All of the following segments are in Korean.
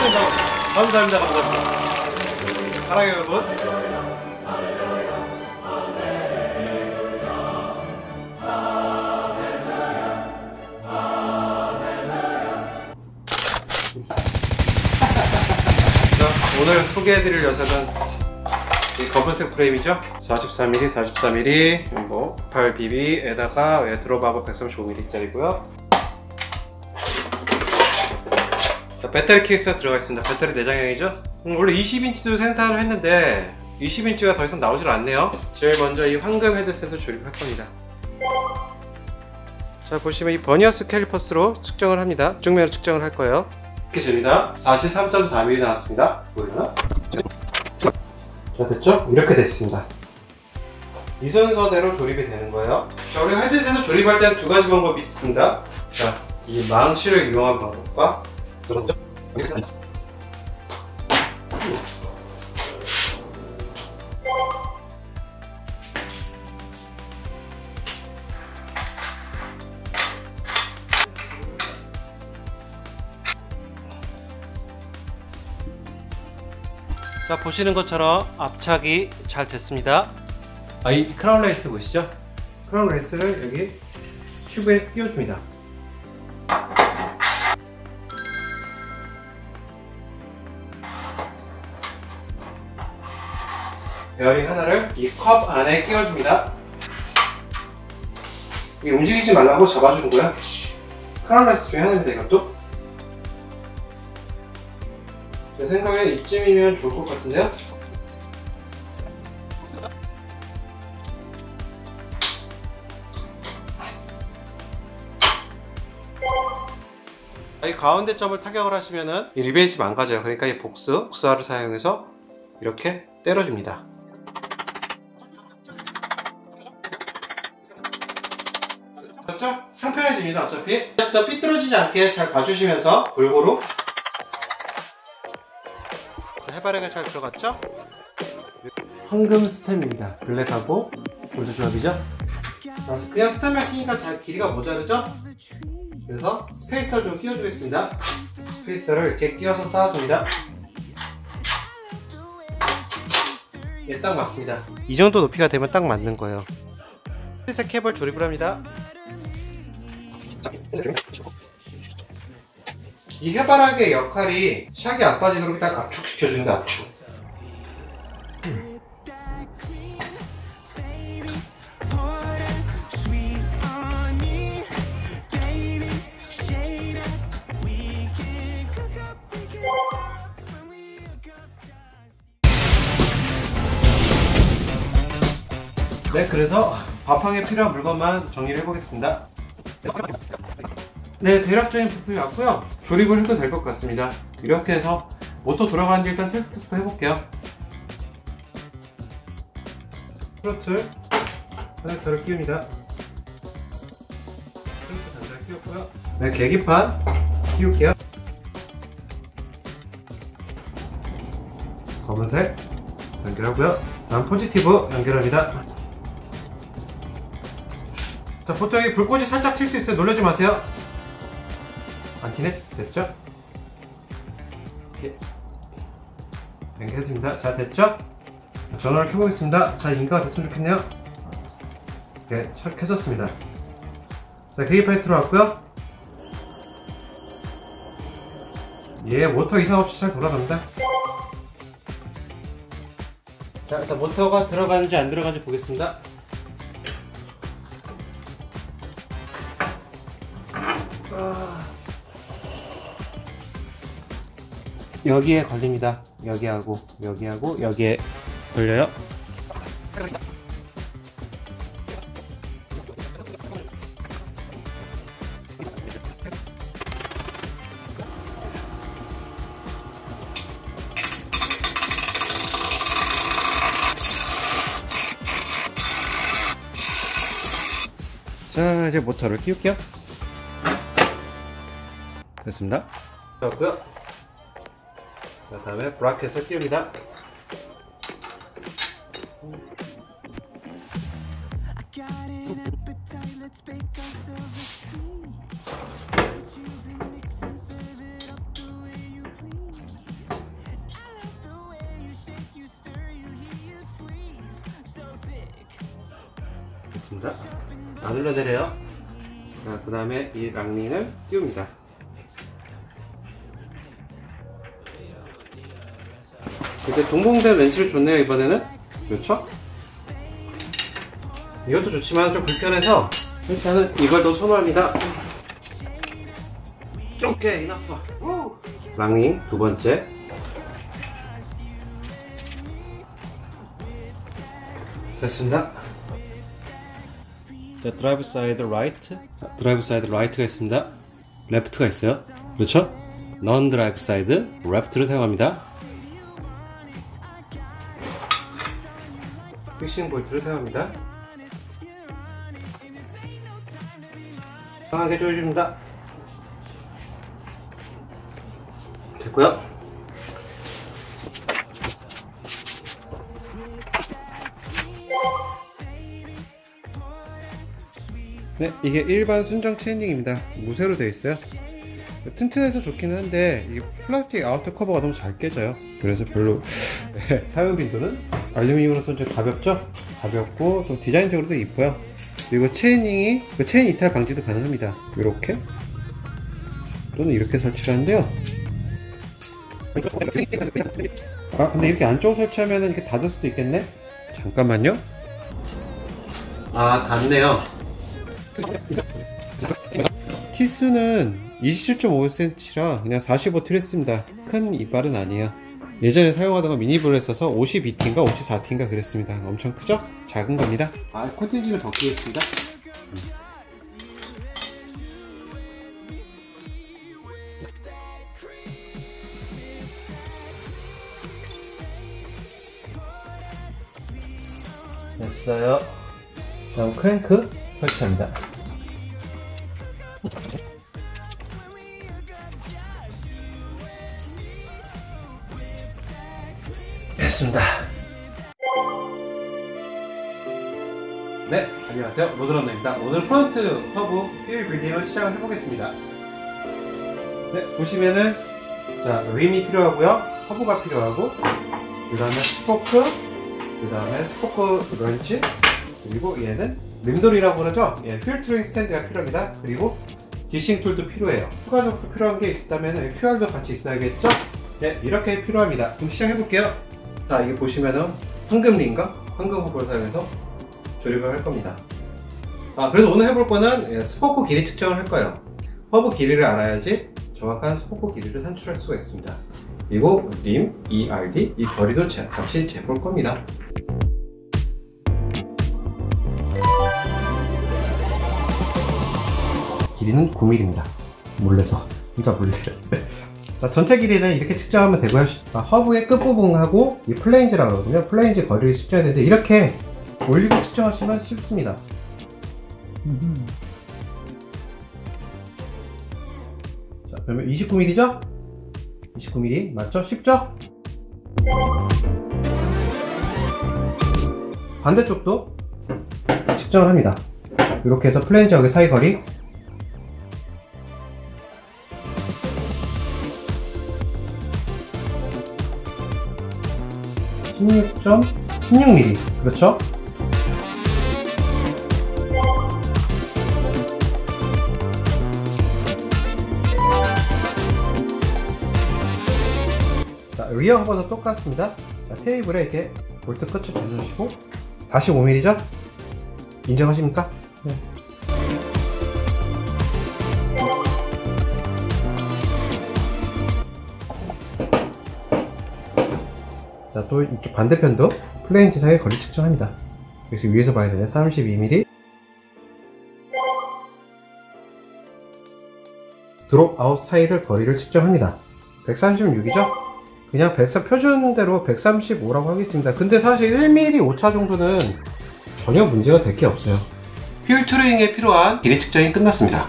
감사합니다. 사랑해요, 여러분. 오늘 소개해드릴 녀석은 이 검은색 프레임이죠. 44mm, 44mm, 그리고 8BB에다가 드롭아버 135mm짜리고요. 배터리 케이스가 들어가 있습니다. 배터리 내장형이죠. 원래 20인치도 생산을 했는데 20인치가 더 이상 나오질 않네요. 제일 먼저 이 황금 헤드셋을 조립할 겁니다. 자, 보시면 이 버니어스 캘리퍼스로 측정을 합니다. 쭉면으로 측정을 할 거예요. 이렇게 됩니다. 43.4mm 나왔습니다. 보이나? 자, 됐죠? 이렇게 됐습니다. 이 순서대로 조립이 되는 거예요. 자, 우리가 헤드셋을 조립할 때는 두 가지 방법이 있습니다. 자, 이 망치를 이용한 방법과 자, 보시는 것처럼 압착이 잘 됐습니다. 이 크라운 레이스 보시죠? 크라운 레이스를 여기 튜브에 끼워줍니다. 베어링 하나를 이 컵 안에 끼워줍니다. 이게 움직이지 말라고 잡아주는 거야. 크라운 레이스 중에 하나입니다, 이것도. 제 생각엔 이쯤이면 좋을 것 같은데요? 이 가운데 점을 타격을 하시면은 이 리베이지 망가져요. 그러니까 이 복수화를 사용해서 이렇게 때려줍니다. 그렇죠? 평평해집니다. 어차피 더 삐뚤어지지 않게 잘 봐주시면서 골고루. 해바라기가 잘 들어갔죠? 황금 스템입니다. 블랙하고 골드 조합이죠? 그냥 스템만 끼니까 잘 길이가 모자르죠? 그래서 스페이서를 좀 끼워주겠습니다. 스페이서를 이렇게 끼워서 쌓아줍니다. 예, 딱 맞습니다. 이 정도 높이가 되면 딱 맞는 거예요. 흰색 캡을 조립을 합니다. 이 해바라기의 역할이 샥이 안 빠지도록 딱 압축시켜주는 게 압축. 네, 그래서 밥항에 필요한 물건만 정리를 해보겠습니다. 네, 대략적인 부품이 왔고요. 조립을 해도 될 것 같습니다. 이렇게 해서 모터 돌아가는지 일단 테스트부터 해볼게요. 트로틀 커넥터를 끼웁니다. 트로틀 단자를 끼웠고요. 네, 계기판 끼울게요. 검은색 연결하고요. 다음 포지티브 연결합니다. 자, 보통 이 불꽃이 살짝 튈 수 있어요. 놀라지 마세요. 안 튀네? 됐죠? 이렇게 연결해줍니다. 자, 됐죠? 전원을 켜보겠습니다. 자, 인가가 됐으면 좋겠네요. 네, 잘 켜졌습니다. 자, 계기판이 들어왔고요. 예, 모터 이상 없이 잘 돌아갑니다. 자, 일단 모터가 들어가는지 안 들어가는지 보겠습니다. 여기에 걸립니다. 여기하고 여기하고 여기에 걸려요. 자, 이제 모터를 끼울게요. 됐습니다. 됐고요. 그 다음에 브라켓을 끼웁니다. 됐습니다. 안 흘러내려요. 자, 그 다음에 이 랑링을 띄웁니다. 이렇게 동봉된 렌치를 줬네요. 이번에는 그렇죠? 이것도 좋지만 좀 불편해서 일단은 이걸 더 선호합니다. 오케이, 이나파. 랑링 두 번째. 됐습니다. 자, 드라이브 사이드 라이트. 드라이브 사이드 라이트가 있습니다. 레프트가 있어요. 그렇죠? 넌 드라이브 사이드 레프트를 사용합니다. 픽싱 볼트를 사용합니다. 강하게 조여줍니다. 됐고요. 네, 이게 일반 순정 체인링입니다. 무쇠로 되어 있어요. 튼튼해서 좋기는 한데 이 플라스틱 아우터 커버가 너무 잘 깨져요. 그래서 별로 사용 빈도는 알루미늄으로서 좀 가볍죠? 가볍고 좀 디자인적으로도 이뻐요. 그리고 체인링이 체인 이탈 방지도 가능합니다. 이렇게 또는 이렇게 설치를 하는데요. 아, 근데 이렇게 안쪽으로 설치하면 이렇게 닫을 수도 있겠네? 잠깐만요. 아, 닿네요. 티수는 27.5cm라 그냥 45T를 했습니다. 큰 이빨은 아니에요. 예전에 사용하다가 미니볼을 써서 52T인가 54T인가 그랬습니다. 엄청 크죠? 작은 겁니다. 아, 코팅지를 벗기겠습니다. 됐어요. 다음 크랭크 설치합니다. 됐습니다. 네, 안녕하세요. 로드런너입니다. 오늘 프론트 허브 휠 빌딩을 시작을 해보겠습니다. 네, 보시면은 자, 림이 필요하고요, 허브가 필요하고, 그 다음에 스포크, 그 다음에 스포크 런치, 그리고 얘는 림돌이라고 그러죠? 예, 휠 트루잉 스탠드가 필요합니다. 그리고 디싱 툴도 필요해요. 추가적으로 필요한 게 있다면 QR도 같이 있어야겠죠? 네, 이렇게 필요합니다. 그럼 시작해볼게요. 자, 이게 보시면은 황금 링과 황금 허브를 사용해서 조립을 할 겁니다. 아, 그래서 오늘 해볼 거는 스포크 길이 측정을 할 거예요. 허브 길이를 알아야지 정확한 스포크 길이를 산출할 수가 있습니다. 그리고 림, ERD, 이 거리도 같이 재볼 겁니다. 길이는 9mm입니다. 몰래서. 진짜 몰래. 자, 전체 길이는 이렇게 측정하면 되고요. 허브의 끝부분하고 이 플레인지라고 그러거든요. 플레인지 거리를 측정해야 되는데 이렇게 올리고 측정하시면 쉽습니다. 자, 그러면 29mm죠? 29mm 맞죠? 쉽죠? 반대쪽도 측정을 합니다. 이렇게 해서 플레인지하고 사이 거리 16.16mm 그렇죠? 자, 리어 허버도 똑같습니다. 자, 테이블에 이렇게 볼트 끝을 대주시고 다시 5mm죠? 인정하십니까? 네. 자, 또 이쪽 반대편도 플레인지 사이 거리 측정합니다. 그래서 위에서 봐야 되네. 32mm. 드롭 아웃 사이를 거리를 측정합니다. 136이죠? 그냥 표준대로 135라고 하겠습니다. 근데 사실 1mm 오차 정도는 전혀 문제가 될 게 없어요. 휠 트루잉에 필요한 길이 측정이 끝났습니다.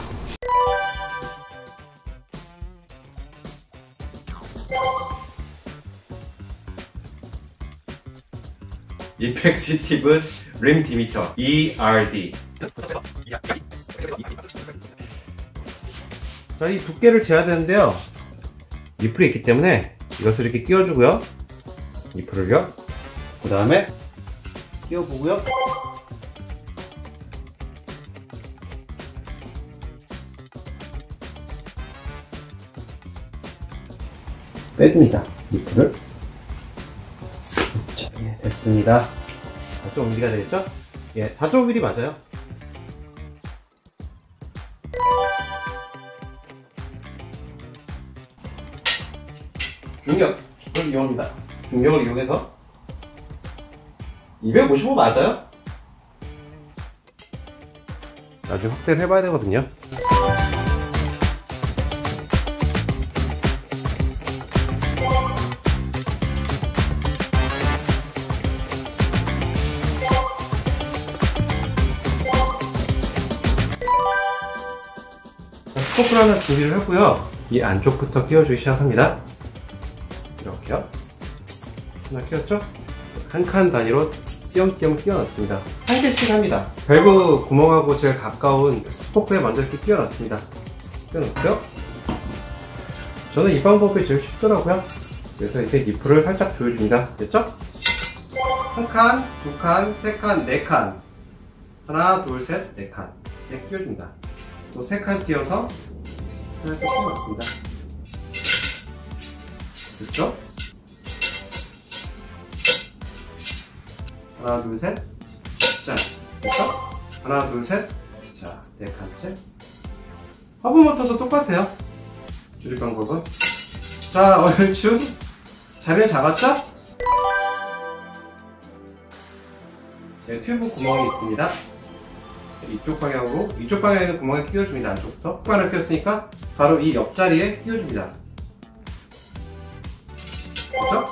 이펙시티브 림 디미터 ERD. 자, 이 두께를 재야 되는데요. 니플이 있기 때문에 이것을 이렇게 끼워주고요. 니플을요. 그 다음에 끼워보고요. 빼줍니다. 리프를. 자, 예, 됐습니다. 4.5mm 되겠죠? 예, 4.5mm 맞아요. 중력을 이용합니다. 중력을 이용해서 255 맞아요? 나중에 확대를 해봐야 되거든요. 스포크를 하나 준비를 하고요. 이 안쪽부터 끼워주기 시작합니다. 이렇게요. 하나 끼웠죠? 한 칸 단위로 띄엄띄엄 끼워놨습니다. 한 개씩 합니다. 밸브 구멍하고 제일 가까운 스포크에 먼저 이렇게 끼워놨습니다. 끼워놓고요. 저는 이 방법이 제일 쉽더라고요. 그래서 이렇게 니프를 살짝 조여줍니다. 됐죠? 한 칸, 두 칸, 세 칸, 네 칸. 하나, 둘, 셋, 네 칸. 이렇게 끼워줍니다. 또 세 칸 띄워서 하나 또 끼워놨습니다. 됐죠? 하나, 둘, 셋. 자, 됐어? 하나, 둘, 셋. 자, 네 칸째. 허브 모터도 똑같아요. 줄일 방법은. 자, 얼추 자리를 잡았죠? 네, 튜브 구멍이 있습니다. 이쪽 방향에 구멍에 끼워줍니다. 안쪽부터. 뚜껑을 끼웠으니까 바로 이 옆자리에 끼워줍니다. 그렇죠?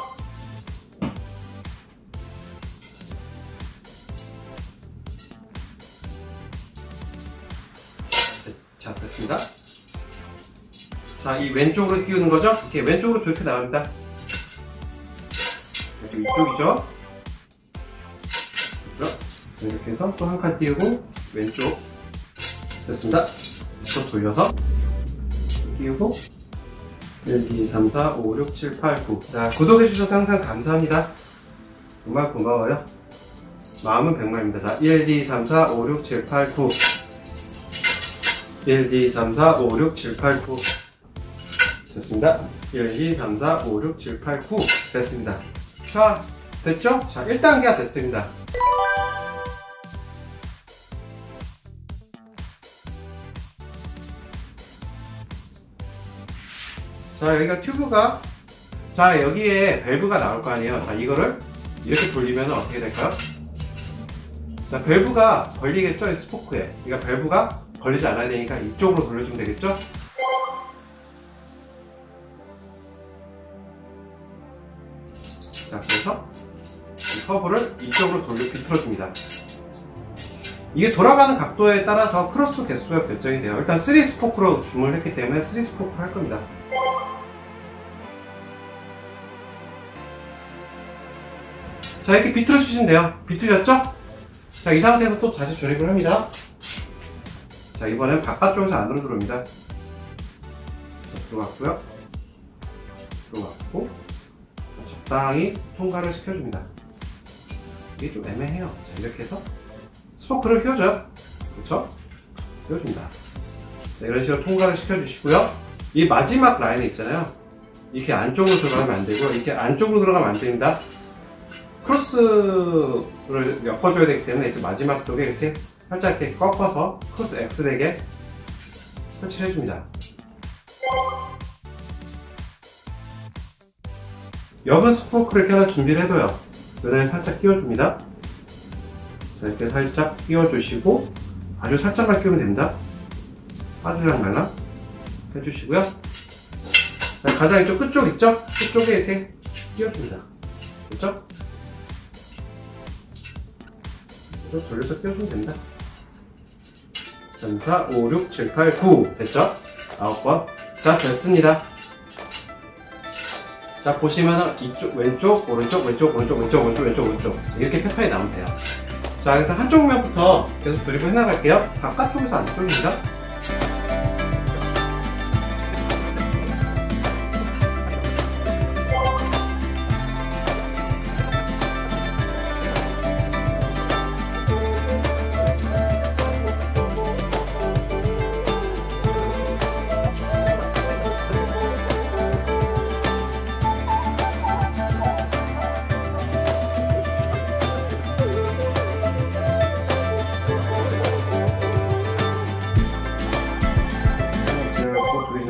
자, 됐습니다. 자, 이 왼쪽으로 끼우는 거죠? 이렇게 왼쪽으로 저렇게 나갑니다. 이렇게 위쪽이죠? 그렇죠? 이렇게 해서 또 한 칸 띄우고 왼쪽. 됐습니다. 또 돌려서 끼우고 1, 2, 3, 4, 5, 6, 7, 8, 9. 자, 구독해주셔서 항상 감사합니다. 정말 고마워요. 마음은 백만입니다. 자, 1, 2, 3, 4, 5, 6, 7, 8, 9. 1, 2, 3, 4, 5, 6, 7, 8, 9. 됐습니다. 1, 2, 3, 4, 5, 6, 7, 8, 9. 됐습니다. 자, 됐죠? 자, 1단계가 됐습니다. 자, 여기가 튜브가, 자, 여기에 밸브가 나올 거 아니에요. 자, 이거를 이렇게 돌리면 어떻게 될까요? 자, 밸브가 걸리겠죠? 이 스포크에. 그러니까 밸브가 걸리지 않아야 되니까 이쪽으로 돌려주면 되겠죠? 자, 그래서 이 허브를 이쪽으로 돌려 비틀어줍니다. 이게 돌아가는 각도에 따라서 크로스 개수가 결정이 돼요. 일단 3 스포크로 주문을 했기 때문에 3 스포크를 할 겁니다. 자, 이렇게 비틀어 주시면 돼요. 비틀렸죠? 자, 이 상태에서 또 다시 조립을 합니다. 자, 이번엔 바깥쪽에서 안으로 들어옵니다. 자, 들어갔고요. 들어갔고, 적당히 통과를 시켜줍니다. 이게 좀 애매해요. 자, 이렇게 해서 스포크를 휘어줘요. 그렇죠? 휘어줍니다. 자, 이런 식으로 통과를 시켜주시고요. 이 마지막 라인에 있잖아요. 이렇게 안쪽으로 들어가면 안 되고, 이렇게 안쪽으로 들어가면 안 됩니다. 크로스를 엮어줘야 되기 때문에 이렇게 마지막 쪽에 이렇게 살짝 이렇게 꺾어서 크로스 X되게 설치를 해줍니다. 엷은 스포크를 이렇게 하나 준비를 해둬요. 그 다음에 살짝 끼워줍니다. 자, 이렇게 살짝 끼워주시고 아주 살짝만 끼우면 됩니다. 빠질랑 말랑 해주시고요. 자, 가장 이쪽 끝쪽 있죠? 끝쪽에 이렇게 끼워줍니다. 그렇죠? 그래서 돌려서 끼워주면 됩니다. 3, 4, 5, 6, 7, 8, 9 됐죠? 9번. 자, 됐습니다. 자, 보시면은 이쪽, 왼쪽, 오른쪽, 왼쪽, 오른쪽, 왼쪽, 오른쪽, 왼쪽, 오른쪽 이렇게 패턴이 나오면 돼요. 자, 그래서 한쪽 면부터 계속 조립을 해나갈게요. 바깥쪽에서 안 뚫립니다.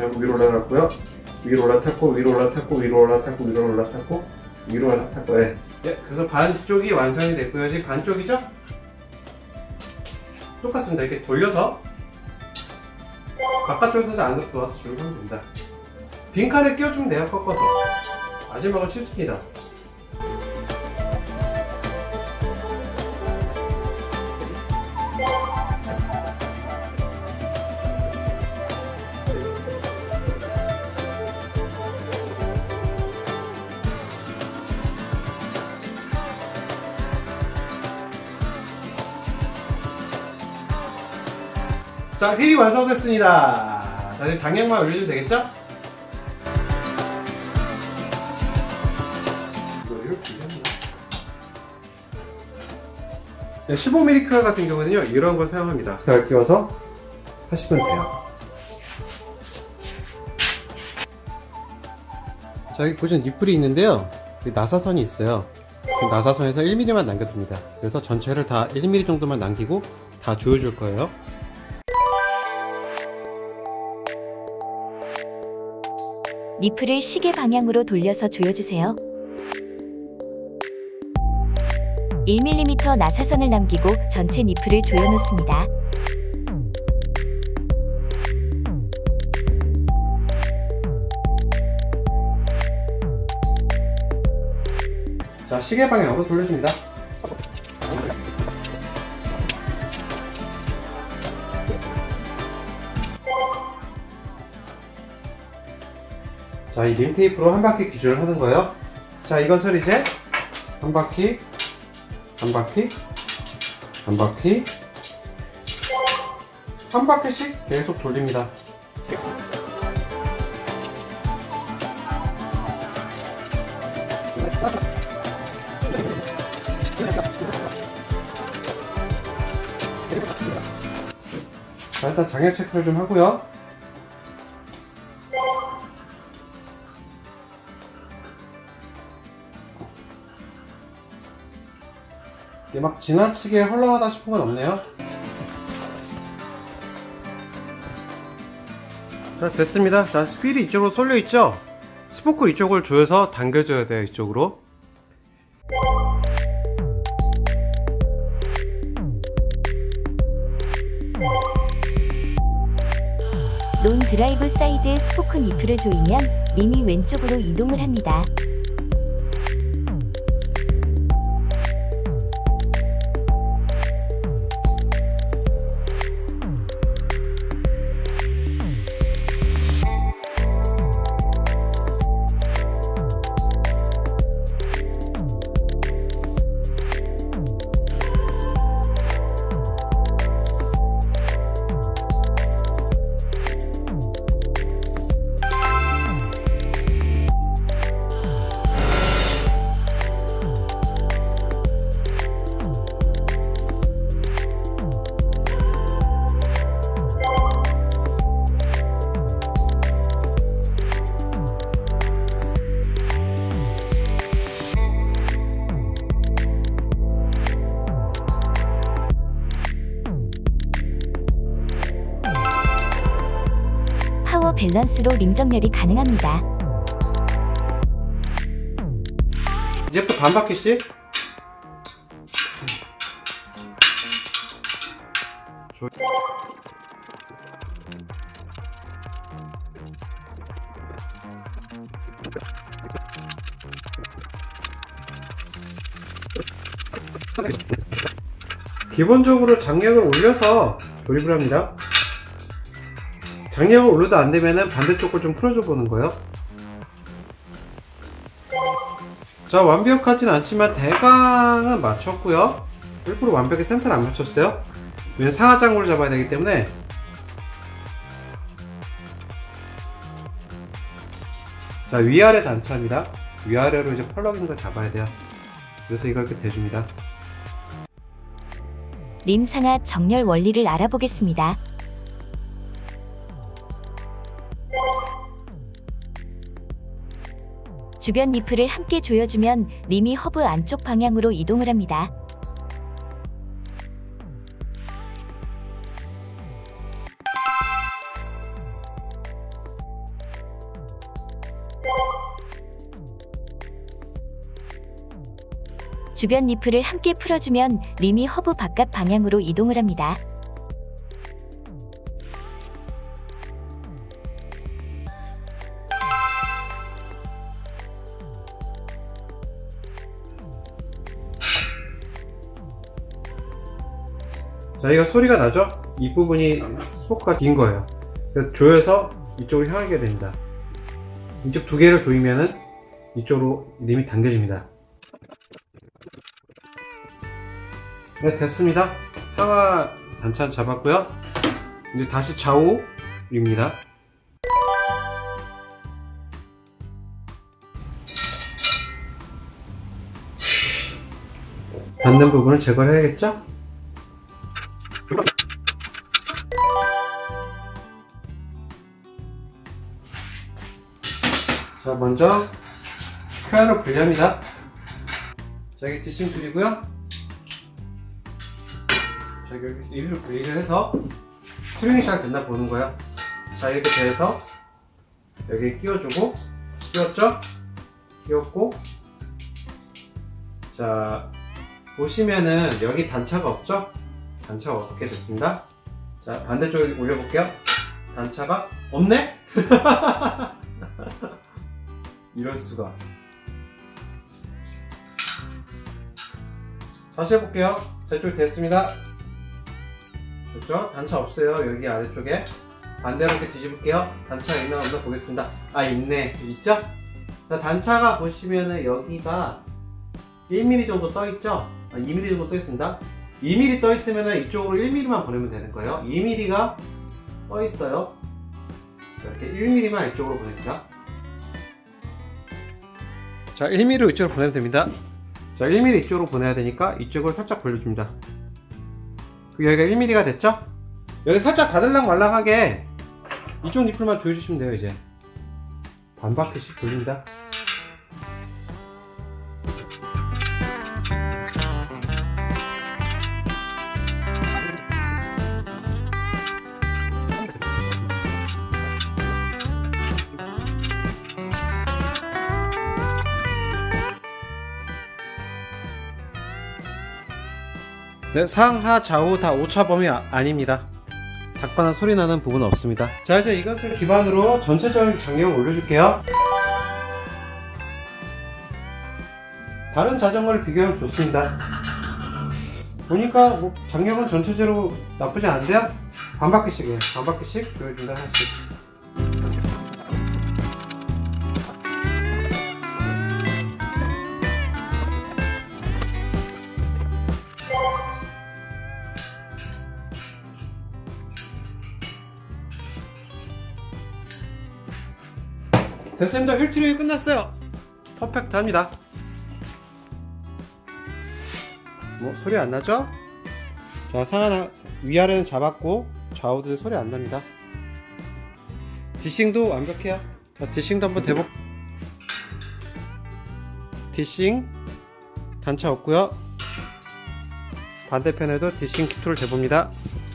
하고 위로 올라갔고요. 위로 올라탔고 위로 올라탔고 위로 올라탔고 위로 올라탔고 위로 올라탔고 예. 예, 그래서 반쪽이 완성이 됐고요. 지금 반쪽이죠? 똑같습니다. 이렇게 돌려서 바깥쪽에서 안으로 들어와서 조립하면 됩니다. 빈칸을 끼워주면 돼요. 꺾어서. 마지막은 쉽습니다. 자, 휠이 완성됐습니다. 자, 이제 장력만 올려주면 되겠죠? 이걸 준비합니다. 15mm 크라 같은 경우는요, 이런 걸 사용합니다. 잘 끼워서 하시면 돼요. 자, 여기 보시면 니플이 있는데요. 여기 나사선이 있어요. 지금 나사선에서 1mm만 남겨둡니다. 그래서 전체를 다 1mm 정도만 남기고 다 조여줄 거예요. 니플을 시계 방향으로 돌려서 조여주세요. 1mm 나사선을 남기고 전체 니플을 조여놓습니다. 자, 시계 방향으로 돌려줍니다. 자, 이 림 테이프로 한 바퀴 기준을 하는 거예요. 자, 이것을 이제 한 바퀴, 한 바퀴, 한 바퀴, 한 바퀴씩 계속 돌립니다. 자, 일단 장력 체크를 좀 하고요. 이게 막 지나치게 헐렁하다 싶은 건 없네요. 자, 됐습니다. 자, 휠이 이쪽으로 쏠려 있죠? 스포크 이쪽을 조여서 당겨줘야 돼요, 이쪽으로. 논 드라이브 사이드 스포크 니플을 조이면 림이 왼쪽으로 이동을 합니다. 파워 밸런스로 림 정렬이 가능합니다. 이제부터 반 바퀴씩 기본적으로 장력을 올려서 조립을 합니다. 장력을 올려도 안되면 반대쪽을 좀 풀어줘 보는 거예요. 자, 완벽하진 않지만 대강은 맞췄고요. 일부러 완벽히 센터를 안 맞췄어요. 왜냐면 상하장구를 잡아야 되기 때문에. 자, 위아래 단차입니다. 위아래로 이제 펄럭인 잡아야 돼요. 그래서 이걸 이렇게 대줍니다. 림 상하 정렬 원리를 알아보겠습니다. 주변 니플을 함께 조여주면 림이 허브 안쪽 방향으로 이동을 합니다. 주변 니플을 함께 풀어주면 림이 허브 바깥 방향으로 이동을 합니다. 자, 이거 소리가 나죠? 이 부분이 스포크가 긴 거예요. 그래서 조여서 이쪽으로 향하게 됩니다. 이쪽 두 개를 조이면은 이쪽으로 림이 당겨집니다. 네, 됐습니다. 상하 단차 잡았고요. 이제 다시 좌우입니다. 닿는 부분을 제거를 해야겠죠? 자, 먼저 큐어를 분리합니다. 자, 여기 디싱 툴이고요. 자, 여기 일을 분리를 해서 스트링이 잘 됐나 보는 거예요. 자, 이렇게 돼서 여기 끼워주고, 끼웠죠? 끼웠고, 자, 보시면은 여기 단차가 없죠? 단차가 없게 됐습니다. 자, 반대쪽에 올려볼게요. 단차가 없네? 이럴 수가. 다시 해볼게요. 자, 이쪽 됐습니다. 됐죠? 단차 없어요. 여기 아래쪽에. 반대로 이렇게 뒤집을게요. 단차가 있나 없나 보겠습니다. 아, 있네. 있죠? 자, 단차가 보시면은 여기가 1mm 정도 떠있죠? 2mm 정도 떠있습니다. 2mm 떠있으면은 이쪽으로 1mm만 보내면 되는 거예요. 2mm가 떠있어요. 이렇게 1mm만 이쪽으로 보냅니다. 자, 1mm 이쪽으로 보내면 됩니다. 자, 1mm 이쪽으로 보내야 되니까 이쪽을 살짝 벌려줍니다. 여기가 1mm가 됐죠? 여기 살짝 다들락말락하게 이쪽 니플만 조여주시면 돼요. 이제 반 바퀴씩 돌립니다. 네, 상하 좌우 다 오차범위 아닙니다. 닿거나 소리 나는 부분은 없습니다. 자, 이제 이것을 기반으로 전체적인 장력을 올려줄게요. 다른 자전거를 비교하면 좋습니다. 보니까 뭐 장력은 전체적으로 나쁘지 않은데요? 반바퀴씩이에요. 반바퀴씩 조여준다 하나씩. 됐습니다. 휠 트리밍이 끝났어요. 퍼펙트합니다. 뭐 소리 안 나죠? 자, 상하나 위아래는 잡았고 좌우도 소리 안 납니다. 디싱도 완벽해요. 자, 디싱도 한번 대복. 디싱 단차 없고요. 반대편에도 디싱 툴을 대봅니다.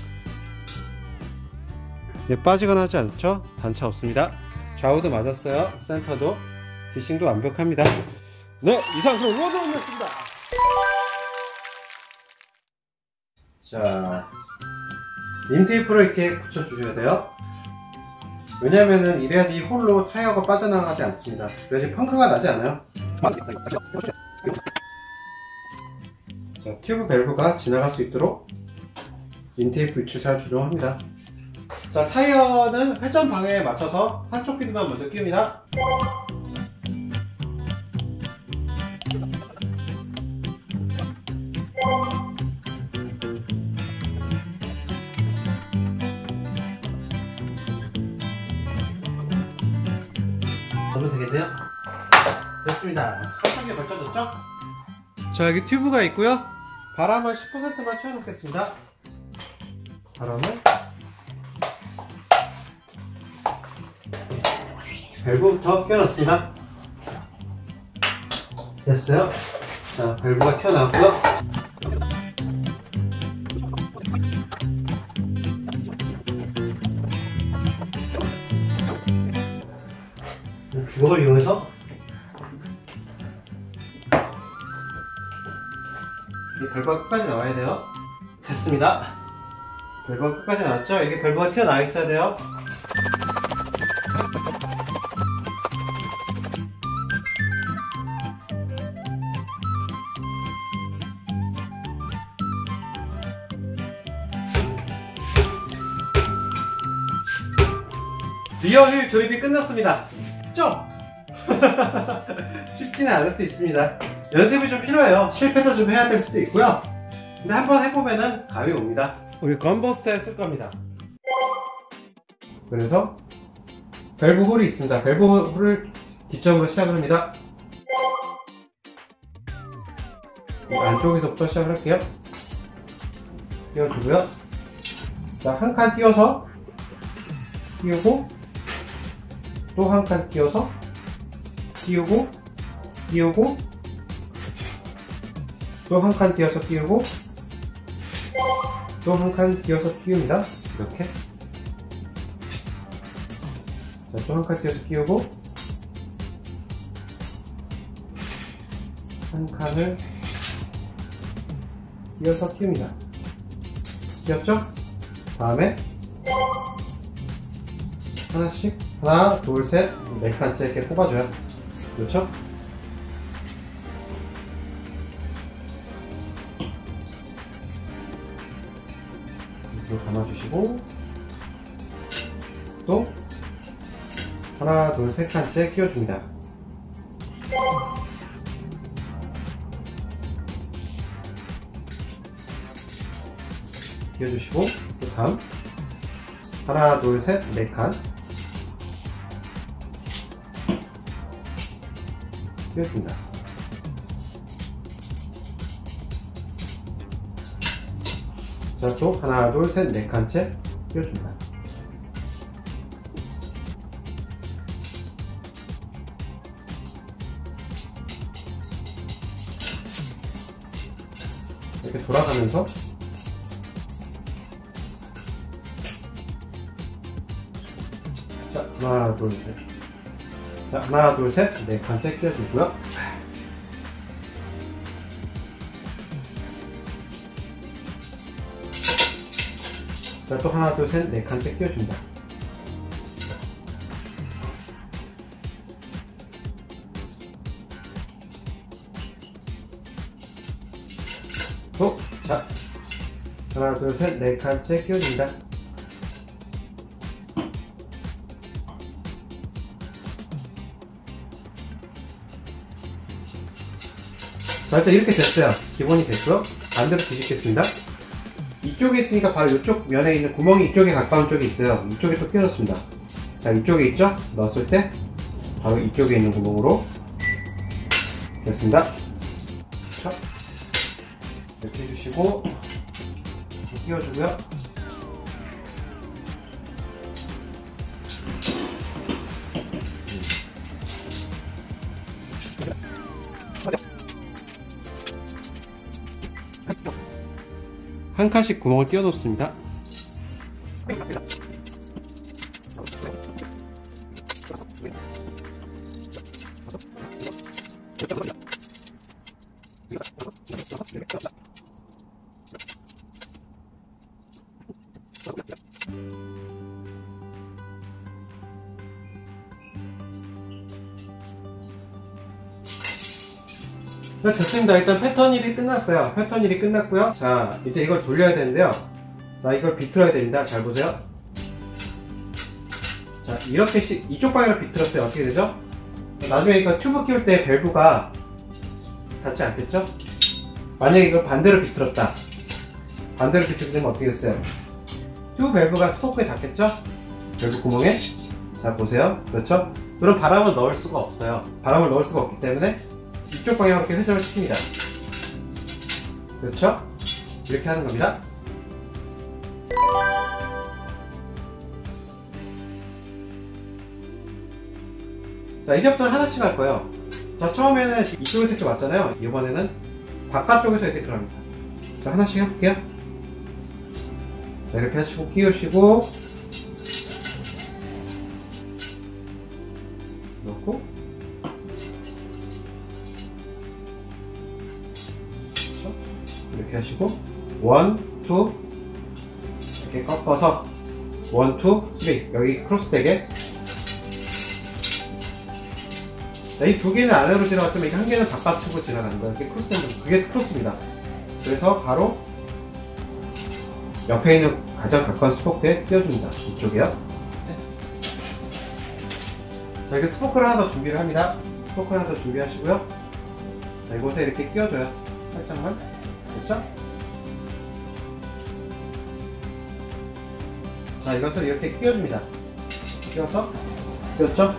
네, 빠지거나 하지 않죠? 단차 없습니다. 좌우도 맞았어요. 센터도. 디싱도 완벽합니다. 네, 이상 그럼 로드홈이었습니다. 자, 림테이프로 이렇게 붙여주셔야 돼요. 왜냐면은 이래야지 이 홀로 타이어가 빠져나가지 않습니다. 그래야지 펑크가 나지 않아요. 자, 튜브 밸브가 지나갈 수 있도록 림테이프 위치를 잘 조정합니다. 자, 타이어는 회전 방향에 맞춰서 한쪽 피드만 먼저 끼웁니다. 넣으면 되겠네요. 됐습니다. 한쪽에 걸쳐졌죠? 자, 여기 튜브가 있고요. 바람을 10%만 채워놓겠습니다. 바람을 밸브부터 껴넣습니다. 됐어요. 자, 밸브가 튀어나왔고요. 주걱을 이용해서 밸브가 끝까지 나와야 돼요. 됐습니다. 밸브가 끝까지 나왔죠? 이게 밸브가 튀어나와 있어야 돼요. 리어휠 조립이 끝났습니다. 좀 쉽지는 않을 수 있습니다. 연습이 좀 필요해요. 실패도 좀 해야 될 수도 있고요. 근데 한번 해보면은 감이 옵니다. 우리 건버스터에 쓸 겁니다. 그래서 밸브 홀이 있습니다. 밸브 홀을 기점으로 시작을 합니다. 이 안쪽에서부터 시작을 할게요. 띄워주고요. 자, 한 칸 띄워서 띄우고 또 한 칸 띄워서 띄우고 띄우고 또 한 칸 띄워서 띄우고 또 한 칸 띄워서 띄웁니다. 이렇게. 자, 또 한 칸 띄워서 띄우고 한 칸을 띄워서 띄웁니다. 띄웠죠? 다음에 하나씩 하나, 둘, 셋, 네 칸째 이렇게 뽑아줘요. 그렇죠? 이쪽으로 감아주시고 또 하나, 둘, 세 칸째 끼워줍니다. 끼워주시고 또 다음 하나, 둘, 셋, 네 칸 끼워줍니다. 자, 또 하나, 둘, 셋, 네 칸째 끼워줍니다. 이렇게 돌아가면서 자, 하나, 둘, 셋. 자, 하나, 둘, 셋. 네 칸째 끼워주고요. 자, 또 하나, 둘, 셋. 네 칸째 끼워줍니다. 또, 자, 하나, 둘, 셋. 네 칸째 끼워줍니다. 자, 일단 이렇게 됐어요. 기본이 됐고요. 반대로 뒤집겠습니다. 이쪽에 있으니까 바로 이쪽 면에 있는 구멍이 이쪽에 가까운 쪽이 있어요. 이쪽에 또 끼워놓습니다. 자, 이쪽에 있죠? 넣었을 때 바로 이쪽에 있는 구멍으로 됐습니다. 자, 이렇게 해주시고 끼워주고요. 한 칸씩 구멍을 띄워 놓습니다. 네, 됐습니다. 일단 패턴 일이 끝났어요. 패턴 일이 끝났고요. 자, 이제 이걸 돌려야 되는데요. 자, 이걸 비틀어야 됩니다. 잘 보세요. 자, 이렇게 이쪽 방향으로 비틀었어요. 어떻게 되죠? 나중에 이거 튜브 끼울 때 밸브가 닿지 않겠죠? 만약에 이걸 반대로 비틀었다. 반대로 비틀면 어떻게 됐어요? 튜브 밸브가 스포크에 닿겠죠? 밸브 구멍에. 자, 보세요. 그렇죠? 그럼 바람을 넣을 수가 없어요. 바람을 넣을 수가 없기 때문에 이쪽 방향으로 이렇게 회전을 시킵니다. 그렇죠? 이렇게 하는 겁니다. 자, 이제부터 하나씩 할 거예요. 자, 처음에는 이쪽에서 이렇게 맞잖아요. 이번에는 바깥쪽에서 이렇게 들어갑니다. 자, 하나씩 해볼게요. 자, 이렇게 하시고 끼우시고 넣고 이렇게 이렇게 하시고 1, 2 이렇게 꺾어서 1, 2, 3 여기 크로스되게. 이 두 개는 아래로 지나갔지만 이 한 개는 바깥으로 지나가는 거예요. 이렇게 크로스되는 그게 크로스입니다. 그래서 바로 옆에 있는 가장 가까운 스포크에 끼워줍니다. 이쪽이요. 자, 이렇게 스포크를 하나 더 준비를 합니다. 스포크를 하나 더 준비하시고요. 자, 이곳에 이렇게 끼워줘요. 살짝만. 됐죠? 자, 이것을 이렇게 끼워줍니다. 끼워서, 끼웠죠?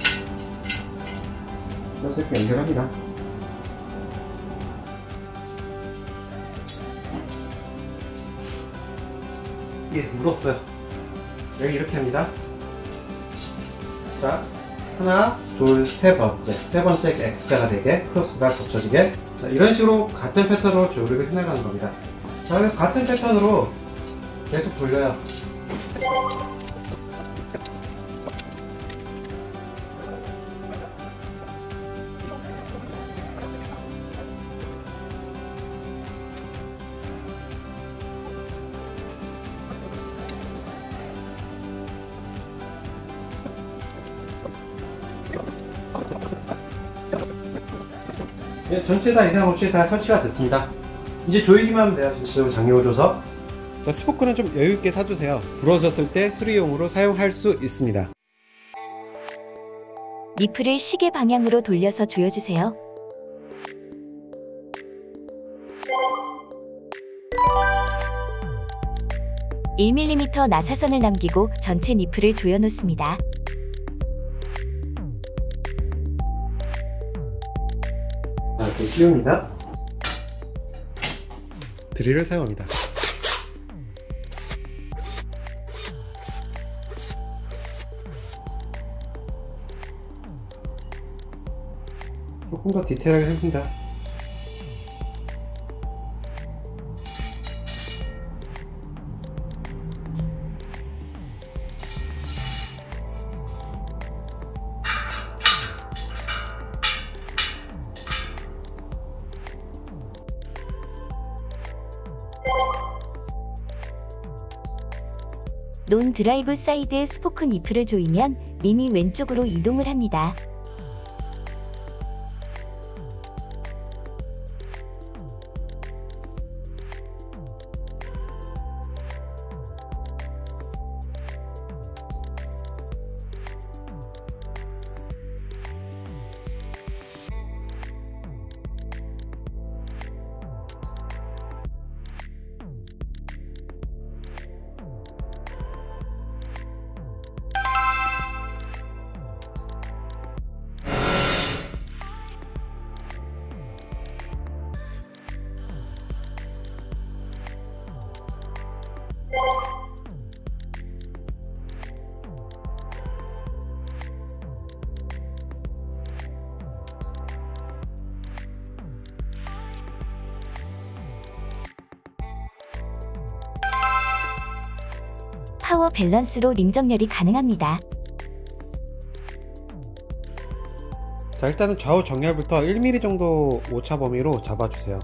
끼워서 이렇게 연결합니다. 예, 물었어요. 여기 이렇게 합니다. 자, 하나, 둘, 세 번째 X자가 되게 크로스가 겹쳐지게. 자, 이런 식으로 같은 패턴으로 조립을 해나가는 겁니다. 자, 그래서 같은 패턴으로 계속 돌려요. 네, 전체 다 이상 없이 다 설치가 됐습니다. 이제 조이기만 하면 돼요. 전체적으로 장력을 줘서. 자, 스포크는 좀 여유있게 사주세요. 부러졌을 때 수리용으로 사용할 수 있습니다. 니플을 시계 방향으로 돌려서 조여주세요. (1mm) 나사선을 남기고 전체 니플을 조여놓습니다. 자, 이렇게 끼웁니다. 드릴을 사용합니다. 조금 더 디테일하게 해줍니다. 논 드라이브 사이드 스포크 니플을 조이면 림이 왼쪽으로 이동을 합니다. 파워 밸런스로 림 정렬이 가능합니다. 자, 일단은 좌우 정렬부터 1mm 정도 오차 범위로 잡아주세요.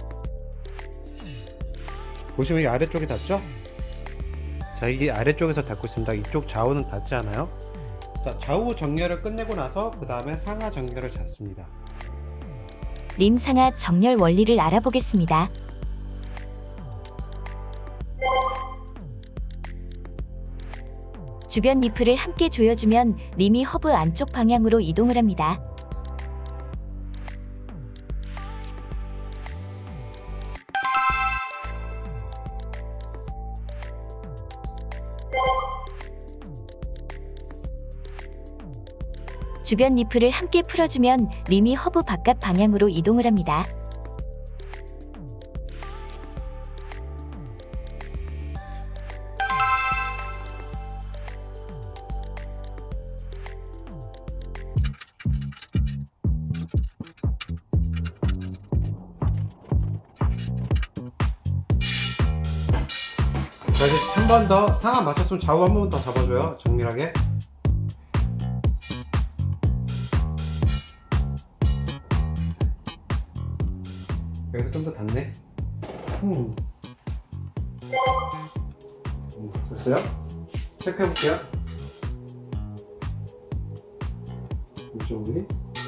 보시면 이 아래쪽이 닿죠? 자, 이게 아래쪽에서 닿고 있습니다. 이쪽 좌우는 닿지 않아요. 자, 좌우 정렬을 끝내고 나서 그 다음에 상하 정렬을 잡습니다. 림 상하 정렬 원리를 알아보겠습니다. 주변 니플을 함께 조여주면 림이 허브 안쪽 방향으로 이동을 합니다. 주변 니플을 함께 풀어주면 림이 허브 바깥 방향으로 이동을 합니다. 자, 이제 한 번 더 상하 맞췄으면 좌우 한 번 더 잡아줘요. 정밀하게. 여기서 좀 더 닿네. 됐어요? 체크해 볼게요. 이쪽이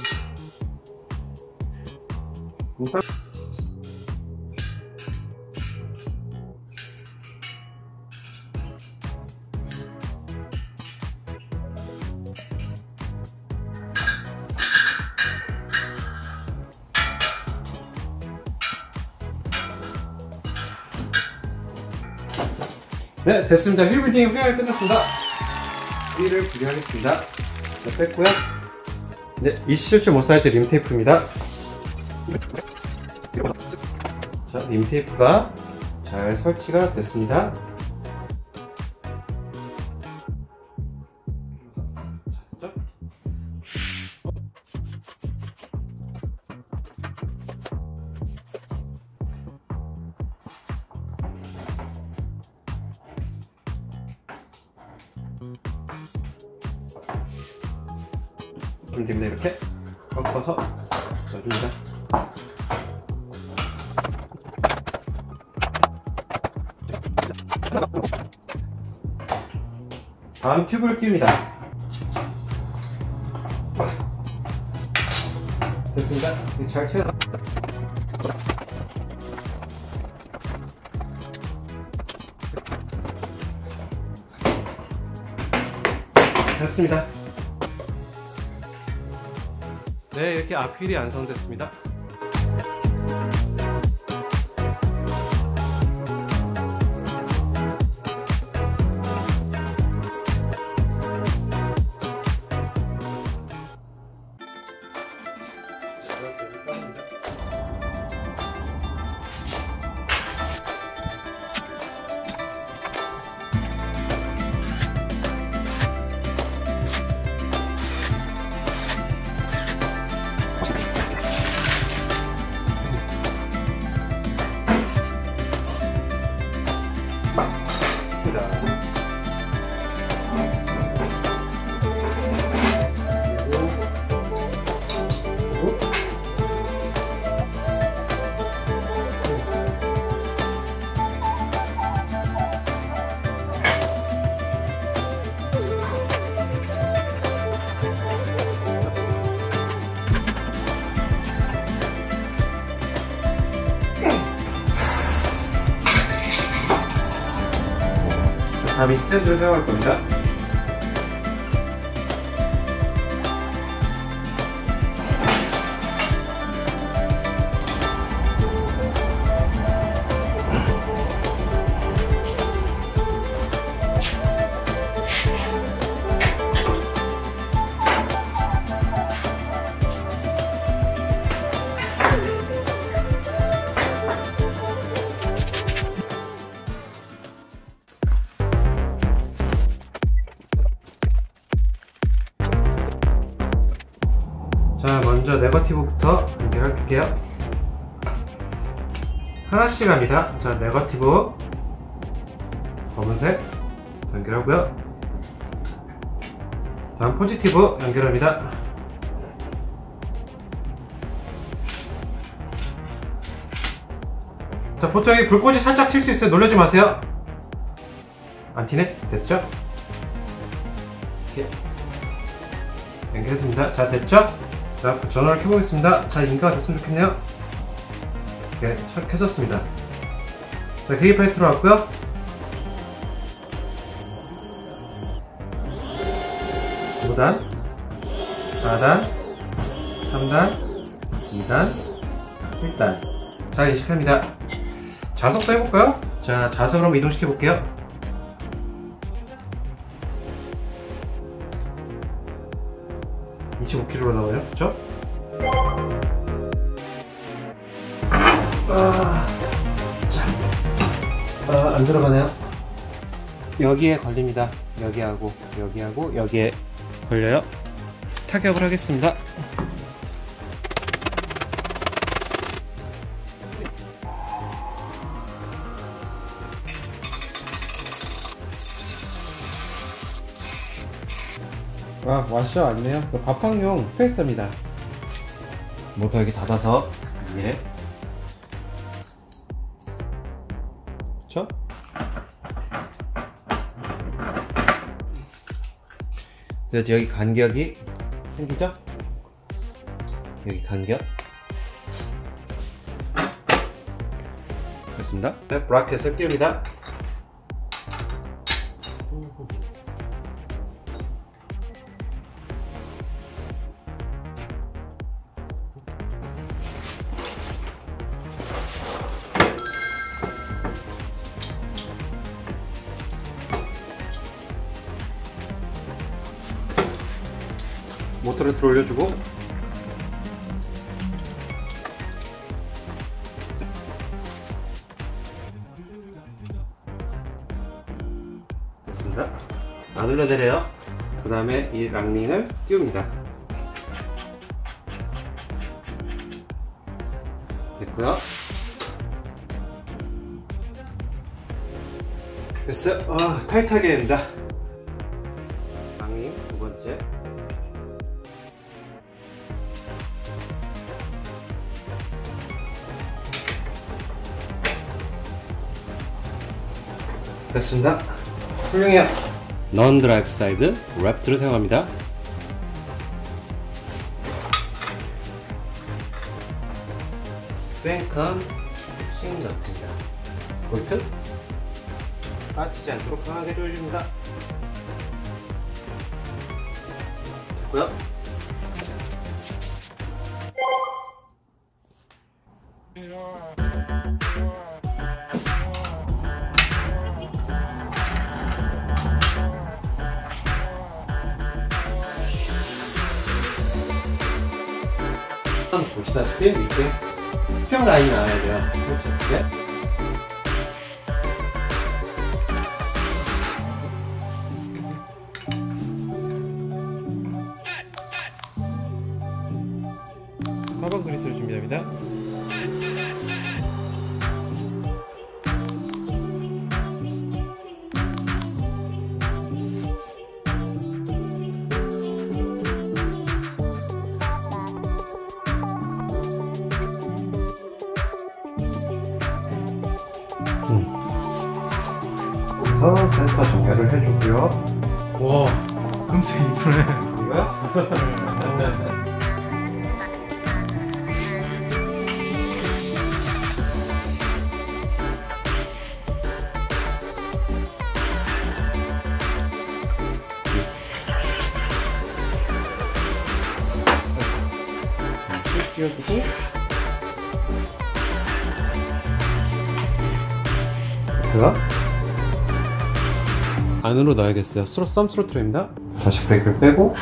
네, 됐습니다. 휠 빌딩이 훌륭하게 끝났습니다. 휠을 분리하겠습니다. 자, 뺐고요. 네, 이 실줄 못 사이즈 림 테이프입니다. 자, 림 테이프가 잘 설치가 됐습니다. 주면 됩니다. 이렇게 꺾어서 넣어줍니다. 다음 튜브를 끼웁니다. 됐습니다. 잘 채워. 됐습니다. 네, 이렇게 앞휠이 완성됐습니다. 다음 이 스탠드를 사용할 겁니다. 자, 먼저 네거티브부터 연결할게요. 하나씩 합니다. 자, 네거티브 검은색 연결하고요. 다음 포지티브 연결합니다. 자, 보통 여기 불꽃이 살짝 튈 수 있어요. 놀라지 마세요. 안 튀네? 됐죠? 이렇게 연결해줍니다. 자, 됐죠? 자, 전원을 켜보겠습니다. 자, 인가가 됐으면 좋겠네요. 이렇게 켜졌습니다. 자, 계기판에 들어왔고요. (5단) (4단) (3단) (2단) (1단) 잘 인식합니다. 자석도 해볼까요? 자, 자석으로 한번 이동시켜 볼게요. (25kg로) 나와요. 그쵸? 안 들어가네요. 여기에 걸립니다. 여기하고 여기하고 여기에 걸려요. 타격을 하겠습니다. 아, 와셔 왔네요. 밥판용 페이스입니다. 모터 여기 닫아서 위에, 그쵸? 그래서 여기 간격이 생기죠? 여기 간격. 됐습니다. 네, 브라켓을 띄웁니다. 모터를 들어 올려주고 됐습니다. 안 흘러내려요. 그 다음에 이 락링을 띄웁니다. 됐고요. 됐어요. 타이트하게 됩니다. 락링 두 번째. 됐습니다. 훌륭해요. 넌 드라이브 사이드 랩트를 사용합니다. 뱅컨 픽싱 너트입니다. 볼트 빠지지 않도록 강하게 조여줍니다. 됐고요. 보시다시피 밑에 수평 라인이 나와야 돼요. 펼쳤을 때. 카본 그리스를 준비합니다. 그래서 센터 정렬을 해주고요. 와, 금색 이쁘네. 이거요? 끼워주고 됐고요. 안으로 넣어야겠어요. 썸 스로틀입니다. 다시 브레이크를 빼고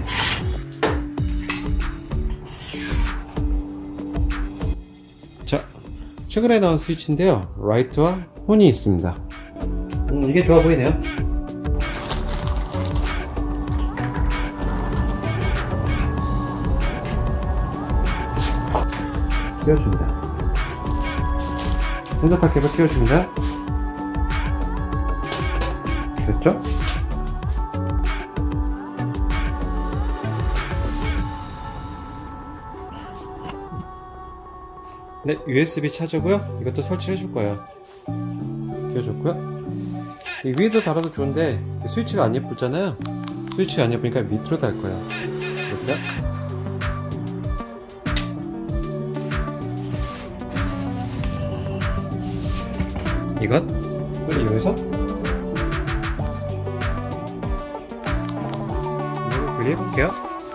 자, 최근에 나온 스위치인데요. 라이트와 혼이 있습니다. 이게 좋아 보이네요. 띄워줍니다. 핸드파 캡을 띄워줍니다. 됐죠? 네, USB 차저고요. 이것도 설치를 해줄 거예요. 끼워줬고요. 이 위에도 달아도 좋은데 스위치가 안 예쁘잖아요. 스위치가 안 예쁘니까 밑으로 달 거예요. 여기다. 이것을 이용해서 이걸 분리해 볼게요.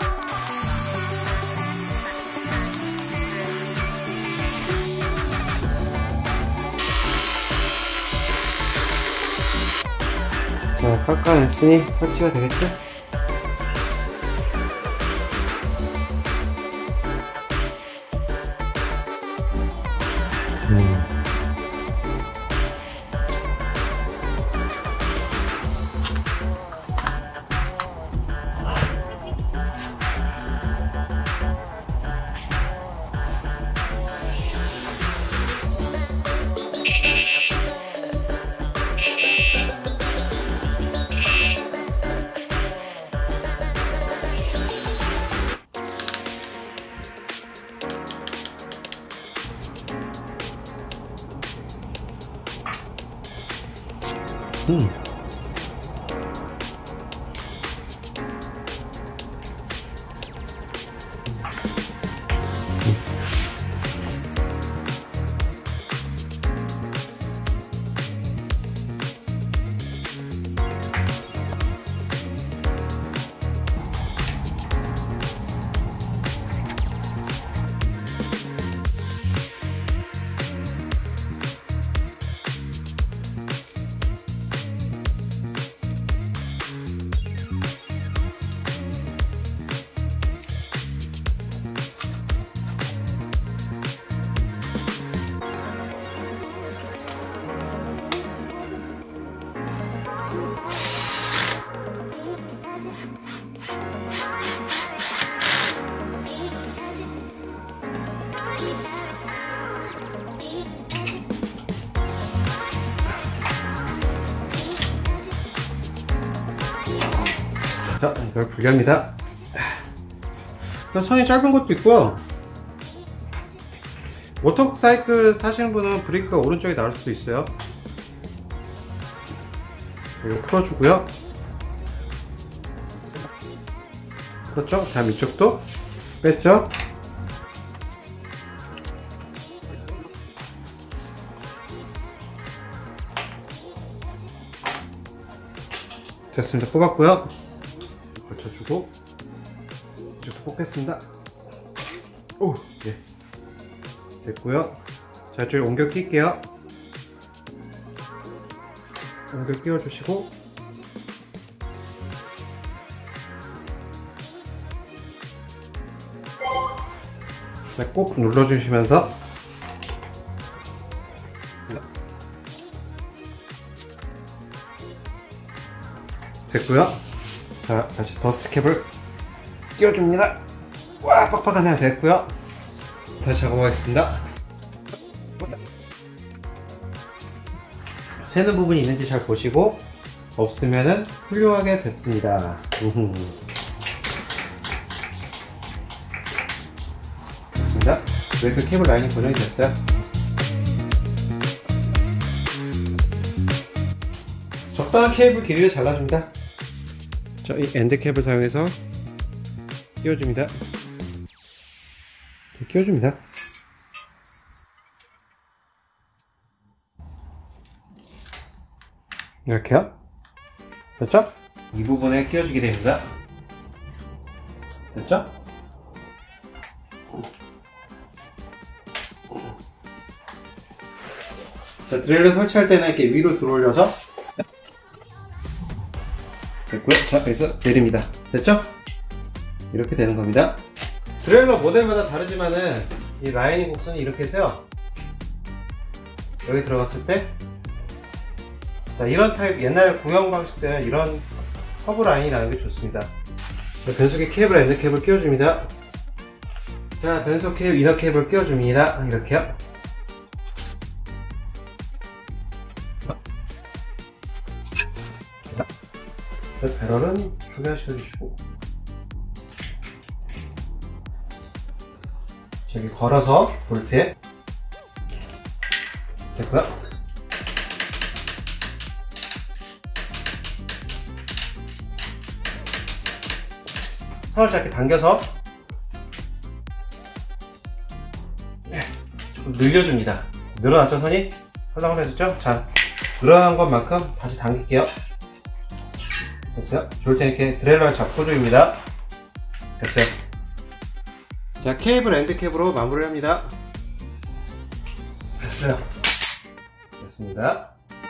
자, 깎아냈으니 설치가 되겠죠? 자, 이걸 분리합니다. 선이 짧은 것도 있고요. 모터사이클 타시는 분은 브레이크가 오른쪽에 나올 수도 있어요. 이거 풀어주고요. 그렇죠? 다음 이쪽도 뺐죠? 됐습니다. 뽑았고요. 걸쳐주고 이쪽도 뽑겠습니다. 오, 예. 됐고요. 자, 이쪽에 옮겨 끼울게요. 옮겨 끼워주시고 자, 꼭 눌러주시면서 됐고요. 자, 다시 더스트 캡을 끼워줍니다. 와, 빡빡하네요. 됐고요. 다시 작업하겠습니다. 새는 부분이 있는지 잘 보시고 없으면은 훌륭하게 됐습니다. 됐습니다. 브레이크 케이블 라인이 고정이 됐어요. 적당한 케이블 길이를 잘라줍니다. 자, 이 엔드 캡을 사용해서 끼워줍니다. 끼워줍니다. 이렇게요. 됐죠? 이 부분에 끼워주게 됩니다. 됐죠? 자, 드릴을 설치할 때는 이렇게 위로 들어올려서 됐고요. 자, 여기서 내립니다. 됐죠? 이렇게 되는 겁니다. 드레일러 모델마다 다르지만은 이 라이닝 곡선이 이렇게 해서요. 여기 들어갔을 때 자, 이런 타입, 옛날 구형 방식 때는 이런 커브 라인이 나는 게 좋습니다. 자, 변속기 케이블, 엔드 케이블 끼워줍니다. 자, 변속 케이블, 이너 케이블 끼워줍니다. 이렇게요. 자, 배럴은 초기화시켜주시고 여기 걸어서 볼트에 됐고요. 선을 짧게 당겨서 조금 늘려줍니다. 늘어났죠, 선이? 헐렁헐렁해졌죠? 자, 늘어난 것만큼 다시 당길게요. 됐어요? 좋을 때 이렇게 드레일러를 잡고 조입니다. 됐어요. 자, 케이블, 엔드 캡으로 마무리를 합니다. 됐어요. 됐습니다.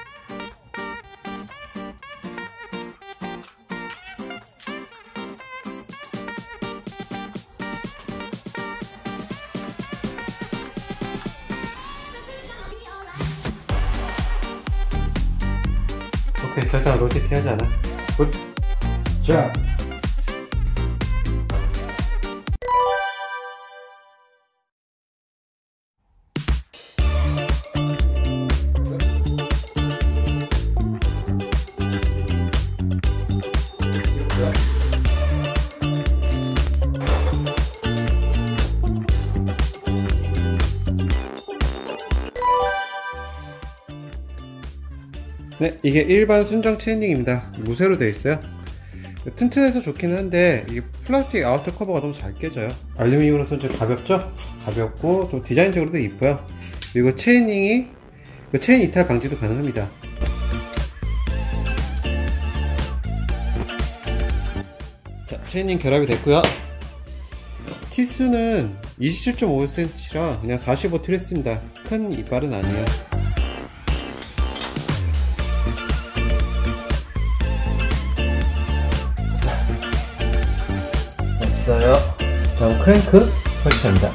오케이, 절대 로테이트 하지 않아. 굿. 자. 네, 이게 일반 순정 체인링입니다. 무쇠로 되어 있어요. 튼튼해서 좋기는 한데 이게 플라스틱 아우터 커버가 너무 잘 깨져요. 알루미늄으로서 좀 가볍죠? 가볍고 좀 디자인적으로도 이뻐요. 그리고 체인링이 체인 이탈 방지도 가능합니다. 자, 체인링 결합이 됐고요. 티수는 27.5cm라 그냥 45T를 했습니다. 큰 이빨은 아니에요. 됐어요. 다음 크랭크 설치합니다.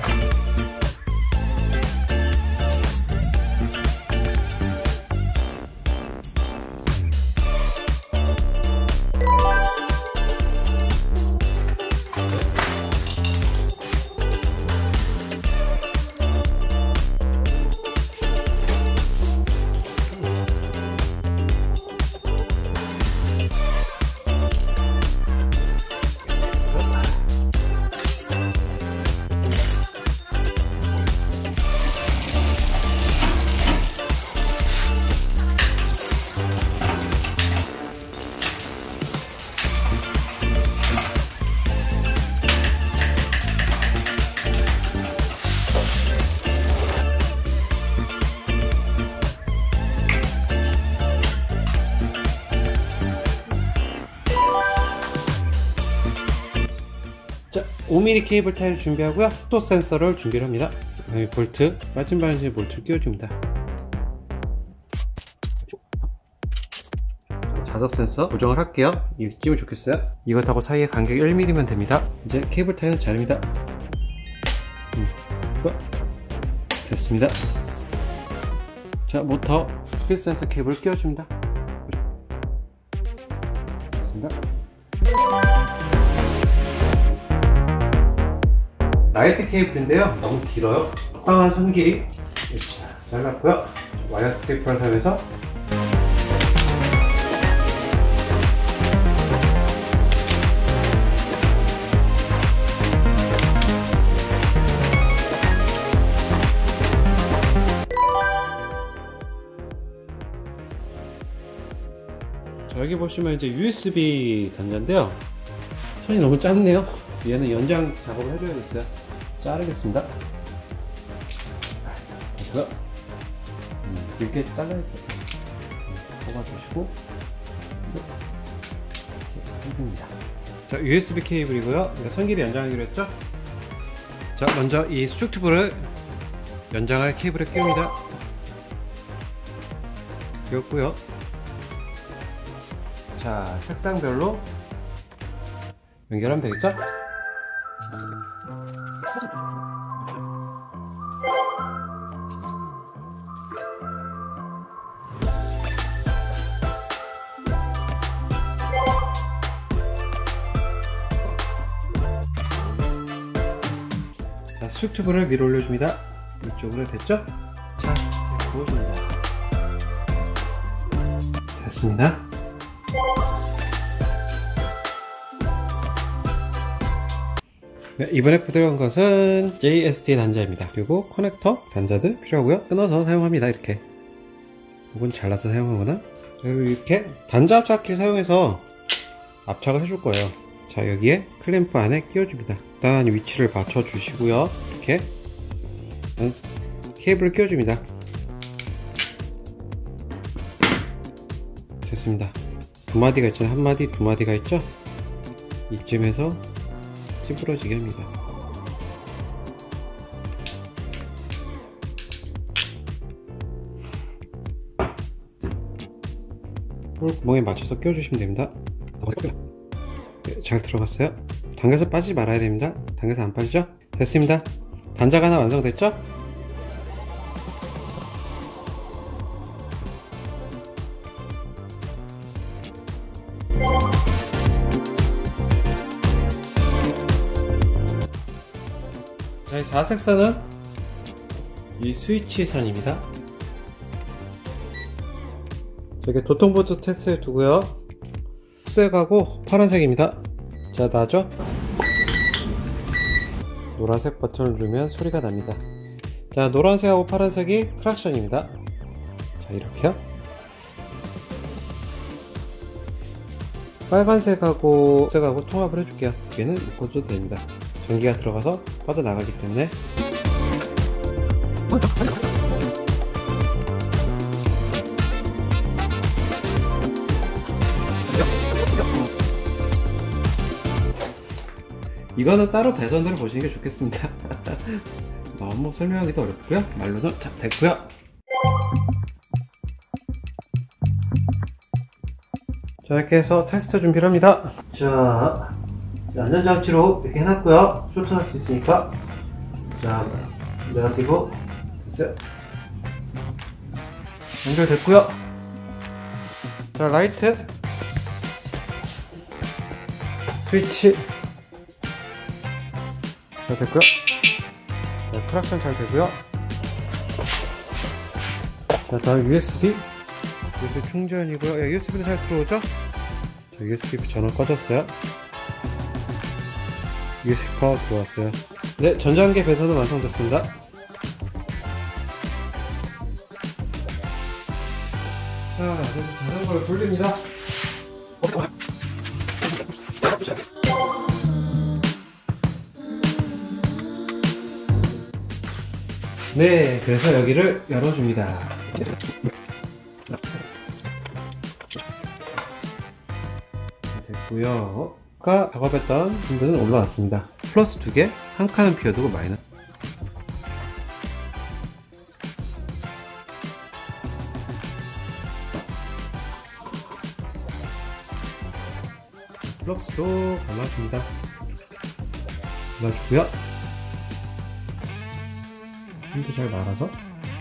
5mm 케이블 타이를 준비하고요. 또 센서를 준비를 합니다. 여기 볼트, 빠진 반지 볼트를 끼워줍니다. 자석 센서 고정을 할게요. 이쯤이 좋겠어요. 이것하고 사이의 간격이 1mm면 됩니다. 이제 케이블 타이는 자릅니다. 됐습니다. 자, 모터 스피드 센서 케이블을 끼워줍니다. 됐습니다. 라이트 케이블인데요, 너무 길어요. 적당한 선 길이 잘랐고요. 와이어 스트리퍼를 사용해서 자, 여기 보시면 이제 USB 단자인데요, 선이 너무 짧네요. 얘는 연장 작업을 해줘야겠어요. 자르겠습니다. 그래서 길게 잘라야 돼요. 뽑아주시고 이렇게 해줍니다. 자, USB 케이블이고요. 선길이 연장하기로 했죠. 자, 먼저 이 수축 튜브를 연장할 케이블에 끼웁니다. 끼웠고요. 자, 색상별로 연결하면 되겠죠? 자, 수축 튜브를 위로 올려줍니다. 이쪽으로 됐죠? 자, 부어줍니다. 됐습니다. 네, 이번에 들어간 것은 JST 단자입니다. 그리고 커넥터 단자들 필요하고요. 끊어서 사용합니다. 이렇게 이건 잘라서 사용하거나, 그리고 이렇게 단자 압착기를 사용해서 압착을 해줄 거예요. 자, 여기에 클램프 안에 끼워줍니다. 일단 위치를 맞춰 주시고요. 이렇게 케이블을 끼워줍니다. 됐습니다. 두 마디가 있잖아요. 한 마디, 두 마디가 있죠? 이쯤에서 찌부러지게 합니다. 구멍에 맞춰서 끼워주시면 됩니다. 네, 잘 들어갔어요. 당겨서 빠지지 말아야 됩니다. 당겨서 안 빠지죠? 됐습니다. 단자가 하나 완성됐죠? 자, 이 4색선은 이 스위치 선입니다. 저기 도통보드 테스트에 두고요. 흑색하고 파란색입니다. 자, 나죠? 노란색 버튼을 누르면 소리가 납니다. 자, 노란색하고 파란색이 트랙션입니다. 자, 이렇게요. 빨간색하고 흑색하고 통합을 해줄게요. 얘는 묶어줘도 됩니다. 전기가 들어가서 빠져나가기 때문에. 이거는 따로 배선으로 보시는 게 좋겠습니다. 너무 설명하기도 어렵고요. 말로는. 자, 됐고요. 자, 이렇게 해서 테스트 준비를 합니다. 자, 안전장치로 이렇게 해놨고요. 쇼트할 수 있으니까. 자, 내가 끼고 됐어요. 연결됐고요. 자, 라이트, 스위치. 자, 됐고요. 자, 트랙션 잘 되고요. 자, 다음 USB 충전이고요. USB도 잘 들어오죠? 자, USB 전원 꺼졌어요. USB 파워 들어왔어요. 네, 전자한계 배선은 완성됐습니다. 자, 그래서 자전거를 돌립니다. 네, 그래서 여기를 열어줍니다. 됐고요. 아까 작업했던 분들은 올라왔습니다. 플러스 2개, 한 칸은 비워두고 마이너스. 플럭스도 발라줍니다. 발라주고요. 힘도 잘 말아서.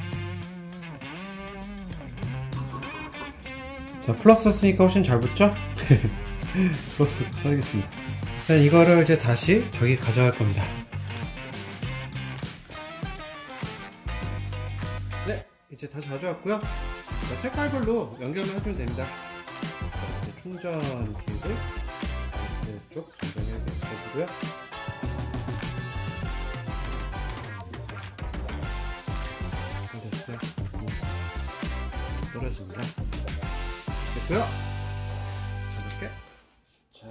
자, 플럭스 쓰니까 훨씬 잘 붙죠? 플럭스 써야겠습니다. 자, 이거를 이제 다시 저기 가져갈 겁니다. 네, 이제 다시 가져왔고요. 자, 색깔별로 연결만 해주면 됩니다. 자, 이제 충전 킥을 쪽 정정하게 해주고요. 됐어요. 떨어집니다. 됐고요. 이렇게. 자.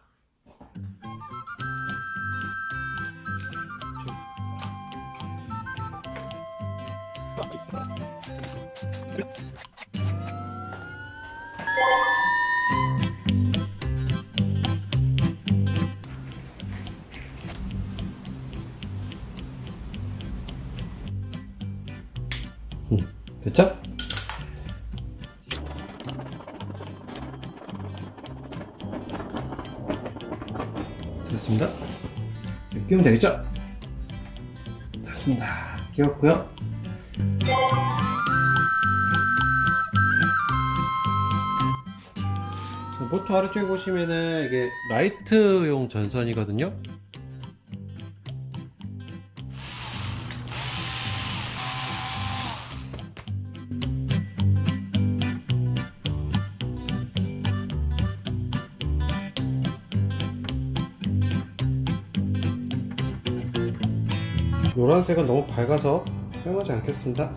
됐죠? 됐습니다. 끼우면 되겠죠? 됐습니다. 끼웠고요. 보통 아래쪽에 보시면은 이게 라이트용 전선이거든요. 노란색은 너무 밝아서 사용하지 않겠습니다.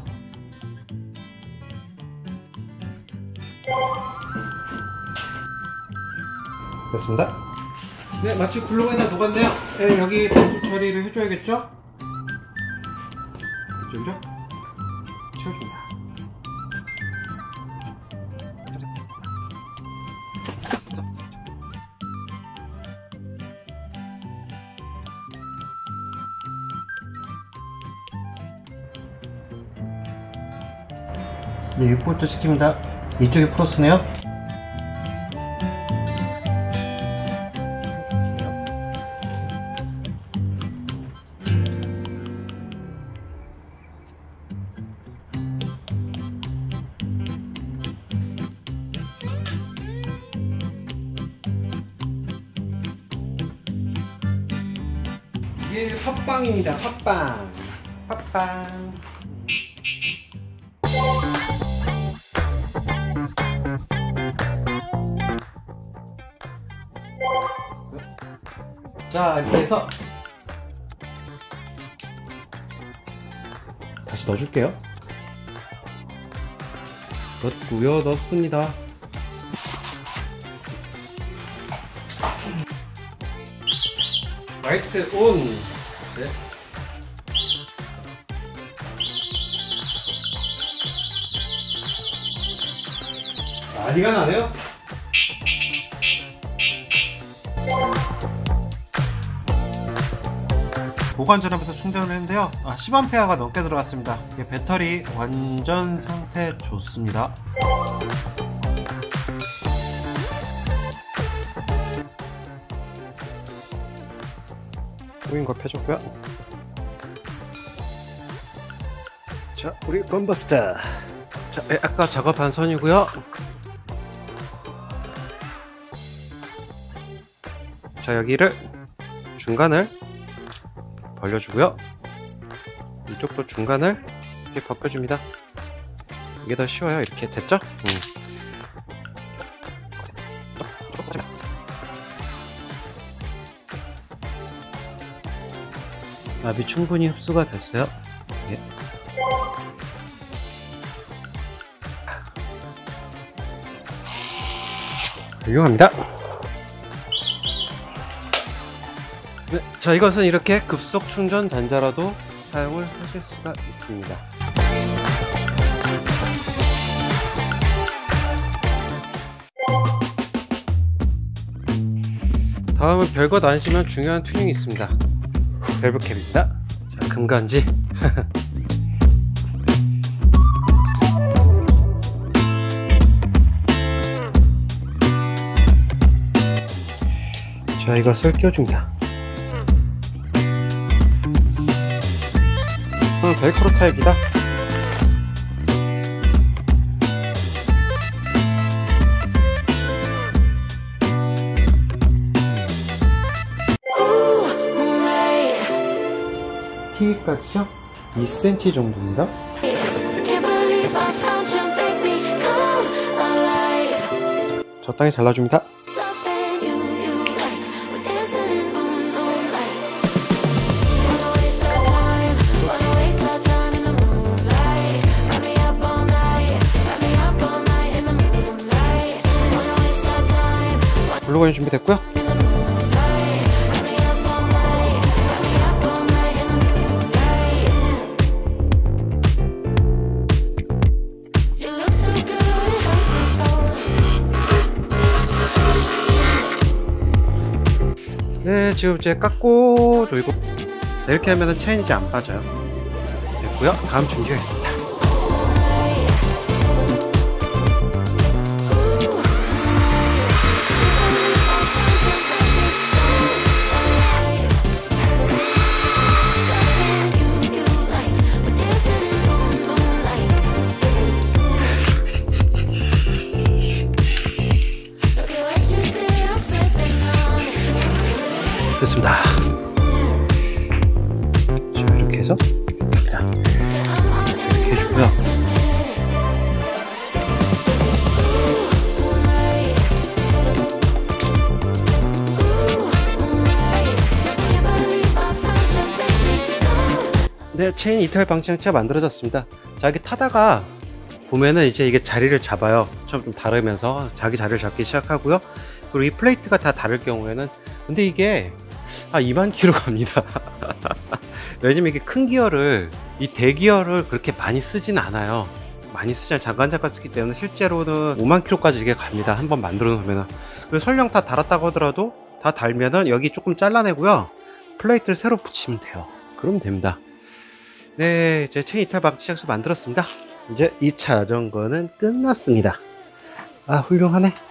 됐습니다. 네, 마치 글루건이 다 녹았네요. 네, 여기 방수 처리를 해줘야겠죠? 이쪽이죠? 채워줍니다. 네, 6볼트 시킵니다. 이쪽이 플러스네요. 이게 팟빵입니다. 팟빵. 팟빵. 자, 이렇게 해서 다시 넣어줄게요. 넣고요. 넣습니다. 라이트 온. 네. 난리가 나네요. 보관 전압에서 충전을 했는데요. 10A가 넘게 들어갔습니다. 이게 배터리 완전 상태 좋습니다. 보인 거 펴줬고요. 자, 우리 건버스터. 자, 아까 작업한 선이고요. 자, 여기를 중간을 벌려주고요. 이쪽도 중간을 이렇게 벗겨줍니다. 이게 더 쉬워요. 이렇게 됐죠? 압이 충분히 흡수가 됐어요. 예. 훌륭합니다. 네, 자, 이것은 이렇게 급속 충전 단자로도 사용을 하실 수가 있습니다. 다음은 별것 아니지만 중요한 튜닝이 있습니다. 밸브캡입니다. 자, 금간지. 자, 이것을 끼워줍니다. 벨크로 타입이다. T까지죠? 2cm 정도입니다. 적당히 잘라줍니다. 블루건이 준비됐고요. 네, 지금 이제 깎고 조이고 이렇게 하면은 체인이 이제 안 빠져요. 됐고요. 다음 준비가 있습니다. 됐습니다. 자, 이렇게 해서 이렇게 해주고요. 네, 체인 이탈 방지장치가 만들어졌습니다. 자, 이게 타다가 보면은 이제 이게 자리를 잡아요. 처음 좀 다르면서 자기 자리를 잡기 시작하고요. 그리고 이 플레이트가 다 다를 경우에는, 근데 이게 2만 킬로 갑니다. 왜냐면 이게 큰 기어를, 이 대기어를 그렇게 많이 쓰진 않아요. 많이 쓰지 않아요. 잠깐 쓰기 때문에 실제로는 5만 킬로까지 이게 갑니다. 한번 만들어 놓으면. 그리고 설령 다 달았다고 하더라도 다 달면은 여기 조금 잘라내고요. 플레이트를 새로 붙이면 돼요. 그러면 됩니다. 네, 이제 체인 이탈 방지 장치 만들었습니다. 이제 2차 점검은 끝났습니다. 훌륭하네.